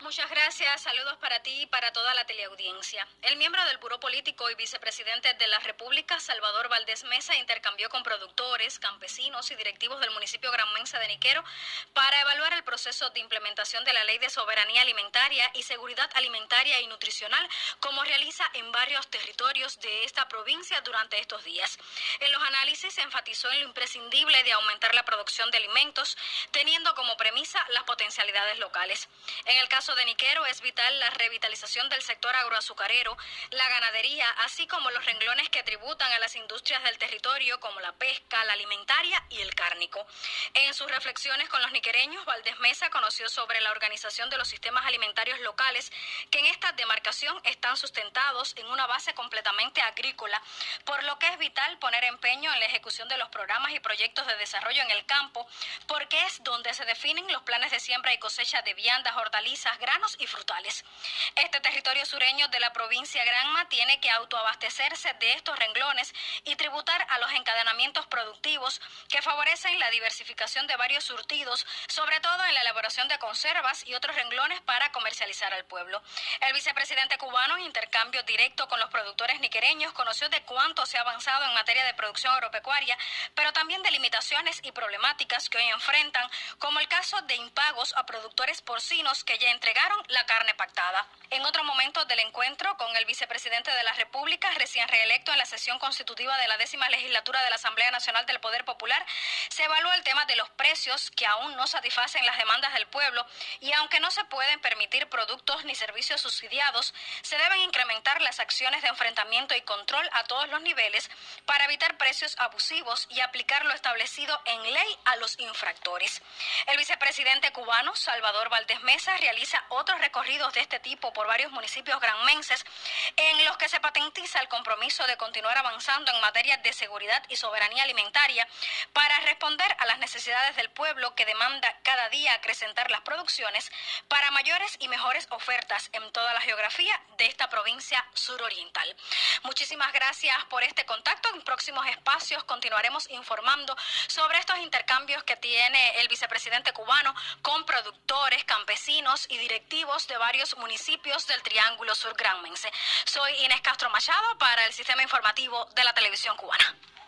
Muchas gracias, saludos para ti y para toda la teleaudiencia. El miembro del Buró Político y vicepresidente de la República, Salvador Valdés Mesa, intercambió con productores, campesinos y directivos del municipio granmense de Niquero para evaluar el proceso de implementación de la Ley de Soberanía Alimentaria y Seguridad Alimentaria y Nutricional, como realiza en varios territorios de esta provincia durante estos días. En los análisis se enfatizó en lo imprescindible de aumentar la producción de alimentos, teniendo como premisa las potencialidades locales. En el caso de Niquero es vital la revitalización del sector agroazucarero, la ganadería, así como los renglones que tributan a las industrias del territorio como la pesca, la alimentaria y el cárnico. En sus reflexiones con los niquereños, Valdés Mesa conoció sobre la organización de los sistemas alimentarios locales que en esta demarcación están sustentados en una base completamente agrícola, por lo que es vital poner empeño en la ejecución de los programas y proyectos de desarrollo en el campo, porque es donde se definen los planes de siembra y cosecha de viandas, hortalizas, granos y frutales. Este territorio sureño de la provincia Granma tiene que autoabastecerse de estos renglones y tributar a los encadenamientos productivos que favorecen la diversificación de varios surtidos, sobre todo en la elaboración de conservas y otros renglones para comercializar al pueblo. El vicepresidente cubano, en intercambio directo con los productores niquereños, conoció de cuánto se ha avanzado en materia de producción agropecuaria, pero también de limitaciones y problemáticas que hoy enfrentan, como el caso de impagos a productores porcinos que ya entregaron la carne pactada. En otro momento del encuentro con el vicepresidente de la República, recién reelecto en la sesión constitutiva de la 10ª legislatura de la Asamblea Nacional del Poder Popular, se evaluó el tema de los precios que aún no satisfacen las demandas del pueblo y aunque no se pueden permitir productos ni servicios subsidiados, se deben incrementar las acciones de enfrentamiento y control a todos los niveles para evitar precios abusivos y aplicar lo establecido en ley a los infractores. El vicepresidente cubano, Salvador Valdés Mesa, realiza otros recorridos de este tipo por varios municipios granmenses en los que se patentiza el compromiso de continuar avanzando en materia de seguridad y soberanía alimentaria para responder a las necesidades del pueblo que demanda cada día acrecentar las producciones para mayores y mejores ofertas en toda la geografía de esta provincia suroriental. Muchísimas gracias por este contacto. En próximos espacios continuaremos informando sobre estos intercambios que tiene el vicepresidente cubano con productores, campesinos y directivos de varios municipios del Triángulo Sur Granmense. Soy Inés Castro Machado para el Sistema Informativo de la Televisión Cubana.